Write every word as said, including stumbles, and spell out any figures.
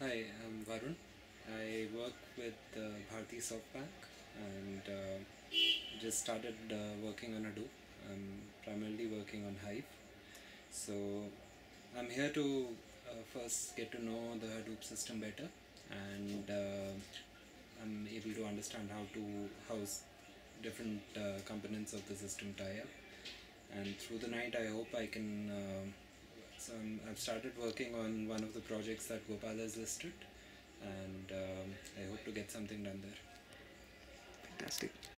Hi, I'm Varun. I work with uh, Bharti SoftBank and uh, just started uh, working on Hadoop. I'm primarily working on Hive. So I'm here to uh, first get to know the Hadoop system better, and uh, I'm able to understand how to house different uh, components of the system tie up. And through the night, I hope I can. Uh, so I'm, I've started working on one of the projects that Gopal has listed, and um, I hope to get something done there. Fantastic.